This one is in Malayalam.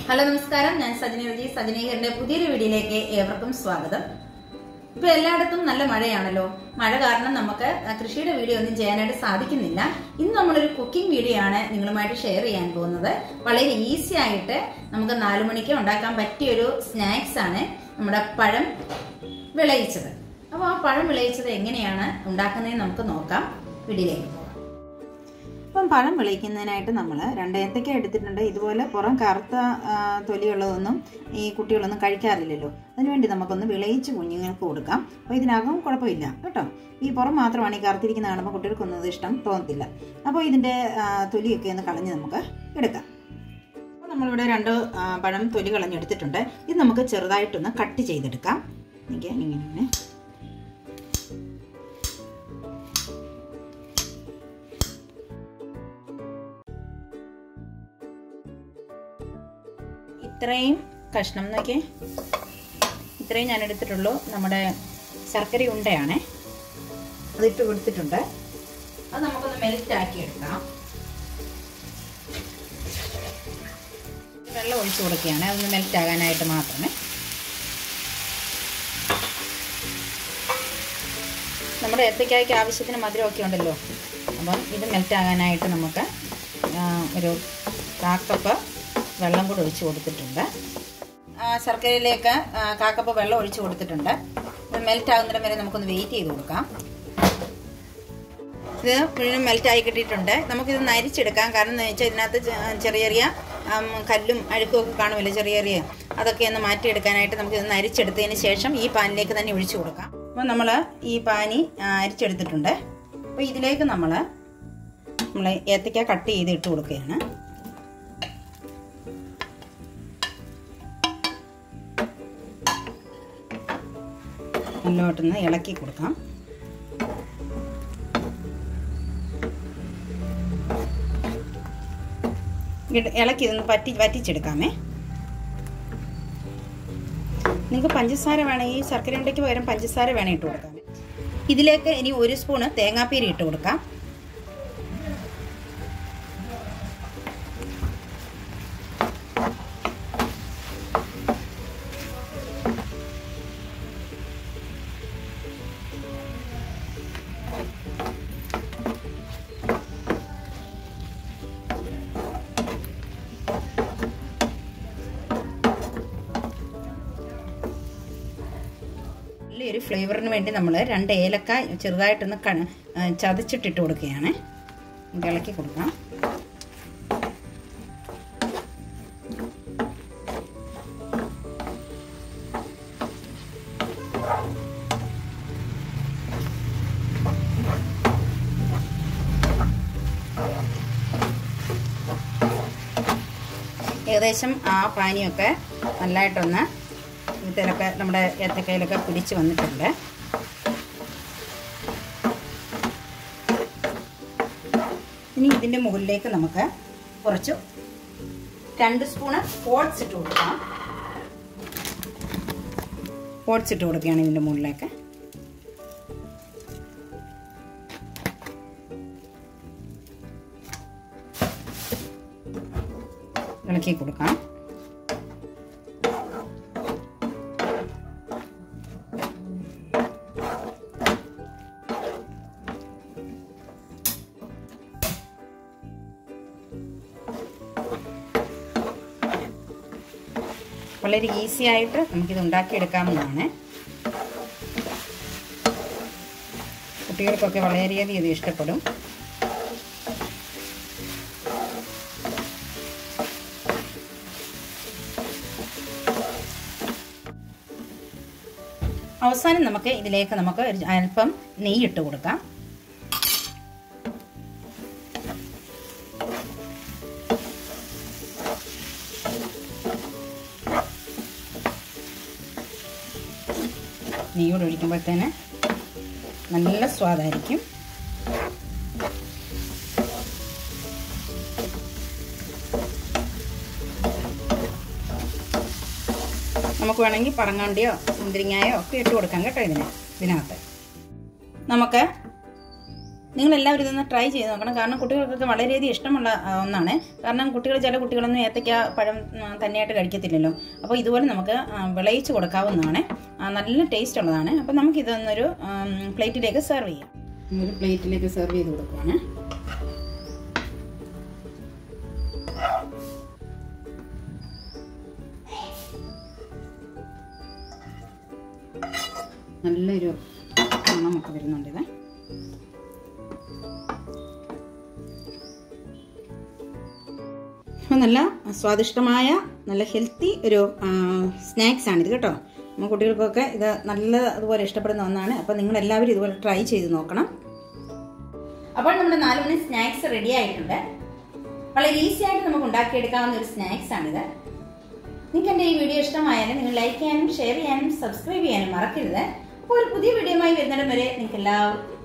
ഹലോ നമസ്കാരം, ഞാൻ സജനി വിജി. സജനീകരന്റെ പുതിയൊരു വീഡിയോയിലേക്ക് ഏവർക്കും സ്വാഗതം. ഇപ്പൊ എല്ലായിടത്തും നല്ല മഴയാണല്ലോ. മഴ കാരണം നമുക്ക് കൃഷിയുടെ വീഡിയോ ഒന്നും ചെയ്യാനായിട്ട് സാധിക്കുന്നില്ല. ഇന്ന് നമ്മളൊരു കുക്കിംഗ് വീഡിയോ ആണ് നിങ്ങളുമായിട്ട് ഷെയർ ചെയ്യാൻ പോകുന്നത്. വളരെ ഈസി ആയിട്ട് നമുക്ക് 4 മണിക്ക് ഉണ്ടാക്കാൻ പറ്റിയൊരു സ്നാക്സ് ആണ് നമ്മുടെ പഴം വിളയിച്ചത്. അപ്പോൾ ആ പഴം വിളയിച്ചത് എങ്ങനെയാണ് ഉണ്ടാക്കുന്നതെന്ന് നമുക്ക് നോക്കാം. വീഡിയോയിലേക്ക് പോകാം. ഇപ്പം പഴം വിളയിക്കുന്നതിനായിട്ട് നമ്മൾ 2 ഏത്തയ്ക്ക എടുത്തിട്ടുണ്ട്. ഇതുപോലെ പുറം കറുത്ത തൊലിയുള്ളതൊന്നും ഈ കുട്ടികളൊന്നും കഴിക്കാറില്ലല്ലോ. അതിനുവേണ്ടി നമുക്കൊന്ന് വിളയിച്ച് കുഞ്ഞുങ്ങൾക്ക് കൊടുക്കാം. അപ്പോൾ ഇതിനകം കുഴപ്പമില്ല കേട്ടോ. ഈ പുറം മാത്രമാണ് ഈ കറുത്തിരിക്കുന്ന കാണുമ്പോൾ കുട്ടികൾക്കൊന്നും ഇത് ഇഷ്ടം തോന്നത്തില്ല. അപ്പോൾ ഇതിൻ്റെ തൊലിയൊക്കെ ഒന്ന് കളഞ്ഞ് നമുക്ക് എടുക്കാം. അപ്പോൾ നമ്മളിവിടെ 2 പഴം തൊലി കളഞ്ഞെടുത്തിട്ടുണ്ട്. ഇത് നമുക്ക് ചെറുതായിട്ടൊന്ന് കട്ട് ചെയ്തെടുക്കാം. ഇങ്ങനെ ഇത്രയും കഷ്ണം നോക്കിയേ, ഇത്രയും ഞാൻ എടുത്തിട്ടുള്ളൂ. നമ്മുടെ ശർക്കര ഉണ്ടയാണേ, അതിട്ട് കൊടുത്തിട്ടുണ്ട്. അത് നമുക്കൊന്ന് മെൽറ്റ് ആക്കി എടുക്കാം. വെള്ളം ഒഴിച്ചു കൊടുക്കുകയാണ്, അതൊന്ന് മെൽറ്റ് ആകാനായിട്ട് മാത്രമേ. നമ്മുടെ ഏത്തയ്ക്കായ്ക്ക് ആവശ്യത്തിന് മധുരമൊക്കെ ഉണ്ടല്ലോ. അപ്പം ഇത് മെൽറ്റ് ആകാനായിട്ട് നമുക്ക് ഒരു 1/4 കപ്പ് വെള്ളം കൂടെ ഒഴിച്ച് കൊടുത്തിട്ടുണ്ട്. ശർക്കരയിലേക്ക് 1/4 കപ്പ് വെള്ളം ഒഴിച്ച് കൊടുത്തിട്ടുണ്ട്. ഇത് മെൽറ്റ് ആകുന്നിടം വരെ നമുക്കൊന്ന് വെയിറ്റ് ചെയ്ത് കൊടുക്കാം. ഇത് മുഴുവൻ മെൽറ്റായി കിട്ടിയിട്ടുണ്ട്. നമുക്കിത് നരിച്ചെടുക്കാം. കാരണം എന്ന് വെച്ചാൽ ഇതിനകത്ത് ചെറിയ ചെറിയ കല്ലും അഴുക്കും ഒക്കെ കാണുമല്ലോ, ചെറിയ അതൊക്കെ ഒന്ന് മാറ്റിയെടുക്കാനായിട്ട് നമുക്കിത് നരിച്ചെടുത്തതിന് ശേഷം ഈ പാനിലേക്ക് തന്നെ ഒഴിച്ചു കൊടുക്കാം. അപ്പോൾ നമ്മൾ ഈ പാനി അരിച്ചെടുത്തിട്ടുണ്ട്. അപ്പോൾ ഇതിലേക്ക് നമ്മൾ ഏത്തയ്ക്ക കട്ട് ചെയ്ത് ഇട്ട് കൊടുക്കുകയാണ്. നല്ലോട്ടൊന്ന് ഇളക്കി കൊടുക്കാം. ഇളക്കി ഇതൊന്ന് വറ്റിച്ചെടുക്കാമേ. നിങ്ങൾക്ക് പഞ്ചസാര വേണമെങ്കിൽ ശർക്കര ഉണ്ടയ്ക്ക് പകരം പഞ്ചസാര വേണം ഇട്ട് കൊടുക്കാം. ഇതിലേക്ക് ഇനി 1 സ്പൂണ് തേങ്ങാപ്പീരി ഇട്ട് കൊടുക്കാം. ഒരു ഫ്ലേവറിന് വേണ്ടി നമ്മൾ 2 ഏലക്ക ചെറുതായിട്ടൊന്ന് ചതച്ചിട്ടിട്ട് കൊടുക്കുകയാണ്. ഇളക്കി കൊടുക്കാം. ഏകദേശം ആ പാനിയൊക്കെ നല്ലതായിട്ടൊന്ന് ഇതിലൊക്കെ നമ്മുടെ ഏത്തക്കയിലൊക്കെ പിടിച്ച് വന്നിട്ടുണ്ട്. ഇനി ഇതിൻ്റെ മുകളിലേക്ക് നമുക്ക് കുറച്ച് 2 സ്പൂണ് ഓട്സ് ഇട്ട് കൊടുക്കാം. ഓട്സ് ഇട്ട് കൊടുക്കുകയാണ് ഇതിൻ്റെ മുകളിലേക്ക്. ഇളക്കി കൊടുക്കാം. വളരെ ഈസി ആയിട്ട് നമുക്കിത് ഉണ്ടാക്കിയെടുക്കാവുന്നതാണ്. കുട്ടികൾക്കൊക്കെ വളരെയധികം ഇത് ഇഷ്ടപ്പെടും. അവസാനം നമുക്ക് ഇതിലേക്ക് അല്പം നെയ്യ് ഇട്ട് കൊടുക്കാം. നെയ്യോട് ഒഴിക്കുമ്പോഴത്തേന് നല്ല സ്വാദായിരിക്കും. നമുക്ക് വേണമെങ്കിൽ പറങ്ങാണ്ടിയോ മുന്തിരിങ്ങായോ ഒക്കെ ഇട്ട് കൊടുക്കാം കേട്ടോ. ഇതിനകത്ത് നമുക്ക് നിങ്ങളെല്ലാവരും ഇതൊന്ന് ട്രൈ ചെയ്ത് നോക്കണം. കാരണം കുട്ടികൾക്കൊക്കെ വളരെയധികം ഇഷ്ടമുള്ള ഒന്നാണ്. കാരണം ചില കുട്ടികളൊന്നും ഏത്തയ്ക്ക പഴം തന്നെയായിട്ട് കഴിക്കത്തില്ലല്ലോ. അപ്പോൾ ഇതുപോലെ നമുക്ക് വിളയിച്ച് കൊടുക്കാവുന്നതാണ്. നല്ല ടേസ്റ്റ് ഉള്ളതാണ്. അപ്പോൾ നമുക്കിതൊന്നൊരു പ്ലേറ്റിലേക്ക് സെർവ് ചെയ്യാം. ഒരു പ്ലേറ്റിലേക്ക് സെർവ് ചെയ്ത് കൊടുക്കുകയാണ്. നല്ലൊരു മണമൊക്കെ വരുന്നുണ്ട് ഇത്. അപ്പോൾ നല്ല സ്വാദിഷ്ടമായ നല്ല ഹെൽത്തി ഒരു സ്നാക്സ് ആണിത് കേട്ടോ. നമ്മൾ കുട്ടികൾക്കൊക്കെ ഇത് അതുപോലെ ഇഷ്ടപ്പെടുന്ന ഒന്നാണ്. അപ്പോൾ നിങ്ങളെല്ലാവരും ഇതുപോലെ ട്രൈ ചെയ്ത് നോക്കണം. അപ്പോൾ നമ്മുടെ 4 മണി സ്നാക്സ് റെഡി ആയിട്ടുണ്ട്. വളരെ ഈസി ആയിട്ട് നമുക്ക് ഉണ്ടാക്കിയെടുക്കാവുന്ന ഒരു സ്നാക്സ് ആണിത്. നിങ്ങൾക്ക് എൻ്റെ ഈ വീഡിയോ ഇഷ്ടമായാലും നിങ്ങൾ ലൈക്ക് ചെയ്യാനും ഷെയർ ചെയ്യാനും സബ്സ്ക്രൈബ് ചെയ്യാനും മറക്കരുത്. അപ്പോൾ ഒരു പുതിയ വീഡിയോയുമായി വരുന്നിടം വരെ നിങ്ങൾക്ക് എല്ലാവർക്കും